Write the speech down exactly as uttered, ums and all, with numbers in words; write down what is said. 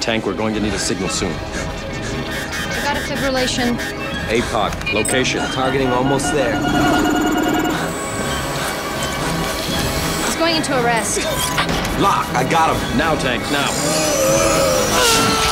Tank, we're going to need a signal soon. I got a fibrillation. A P O C, location. Targeting almost there. He's going into arrest. Lock, I got him. Now, Tank, now.